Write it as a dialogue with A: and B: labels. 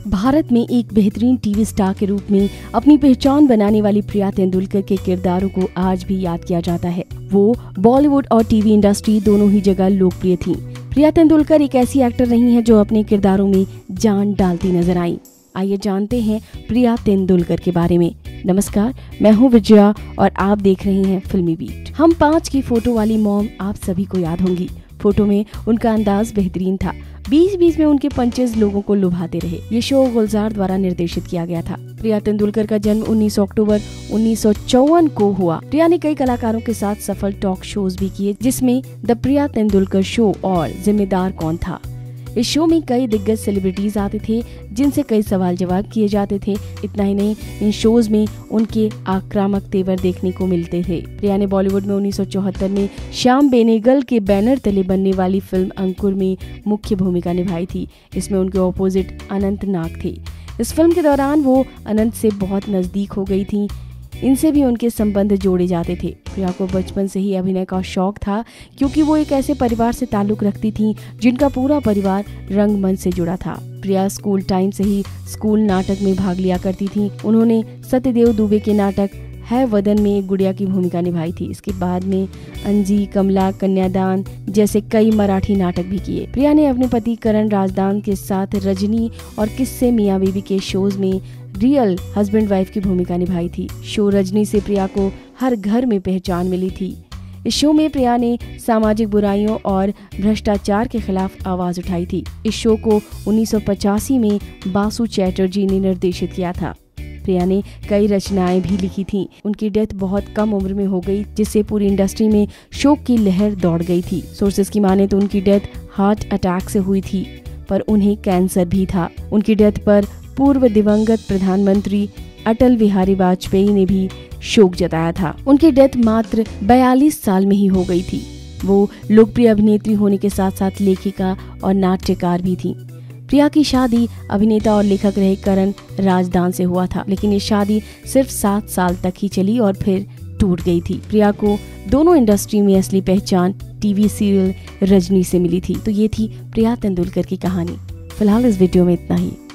A: भारत में एक बेहतरीन टीवी स्टार के रूप में अपनी पहचान बनाने वाली प्रिया तेंदुलकर के किरदारों को आज भी याद किया जाता है। वो बॉलीवुड और टीवी इंडस्ट्री दोनों ही जगह लोकप्रिय थीं। प्रिया तेंदुलकर एक ऐसी एक्टर रही हैं जो अपने किरदारों में जान डालती नजर आई। आइए जानते हैं प्रिया तेंदुलकर के बारे में। नमस्कार, मैं हूँ विजया और आप देख रहे हैं फिल्मी बीट। हम 5 की फोटो वाली मॉम आप सभी को याद होंगी। फोटो में उनका अंदाज बेहतरीन था। बीच में उनके पंचेस लोगों को लुभाते रहे। ये शो गुलजार द्वारा निर्देशित किया गया था। प्रिया तेंदुलकर का जन्म 19 अक्टूबर 1954 को हुआ। प्रिया ने कई कलाकारों के साथ सफल टॉक शोज भी किए, जिसमें द प्रिया तेंदुलकर शो और जिम्मेदार कौन था। इस शो में कई दिग्गज सेलिब्रिटीज आते थे जिनसे कई सवाल जवाब किए जाते थे। इतना ही नहीं, इन शोज में उनके आक्रामक तेवर देखने को मिलते थे। प्रिया ने बॉलीवुड में 1974 में श्याम बेनेगल के बैनर तले बनने वाली फिल्म अंकुर में मुख्य भूमिका निभाई थी। इसमें उनके ऑपोजिट अनंत नाग थे। इस फिल्म के दौरान वो अनंत से बहुत नजदीक हो गई थी। इनसे भी उनके संबंध जोड़े जाते थे। प्रिया को बचपन से ही अभिनय का शौक था, क्योंकि वो एक ऐसे परिवार से ताल्लुक रखती थी जिनका पूरा परिवार रंगमंच से जुड़ा था। प्रिया स्कूल टाइम से ही स्कूल नाटक में भाग लिया करती थी। उन्होंने सत्यदेव दुबे के नाटक है वदन में एक गुड़िया की भूमिका निभाई थी। इसके बाद में अंजी, कमला, कन्यादान जैसे कई मराठी नाटक भी किए। प्रिया ने अपने पति करण राजदान के साथ रजनी और किस्से मियां बीवी के शोज में रियल हस्बैंड वाइफ की भूमिका निभाई थी। शो रजनी से प्रिया को हर घर में पहचान मिली थी। इस शो में प्रिया ने सामाजिक बुराइयों और भ्रष्टाचार के खिलाफ आवाज उठाई थी। इस शो को 1985 में बासु चैटर्जी ने निर्देशित किया था। प्रिया ने कई रचनाएं भी लिखी थीं। उनकी डेथ बहुत कम उम्र में हो गई, जिससे पूरी इंडस्ट्री में शोक की लहर दौड़ गई थी। सोर्सेज की माने तो उनकी डेथ हार्ट अटैक से हुई थी, पर उन्हें कैंसर भी था। उनकी डेथ पर पूर्व दिवंगत प्रधानमंत्री अटल बिहारी वाजपेयी ने भी शोक जताया था। उनकी डेथ मात्र 42 साल में ही हो गई थी। वो लोकप्रिय अभिनेत्री होने के साथ साथ लेखिका और नाट्यकार भी थी। प्रिया की शादी अभिनेता और लेखक रहे करण राजदान से हुआ था, लेकिन ये शादी सिर्फ 7 साल तक ही चली और फिर टूट गई थी। प्रिया को दोनों इंडस्ट्री में असली पहचान टीवी सीरियल रजनी से मिली थी। तो ये थी प्रिया तेंदुलकर की कहानी। फिलहाल इस वीडियो में इतना ही।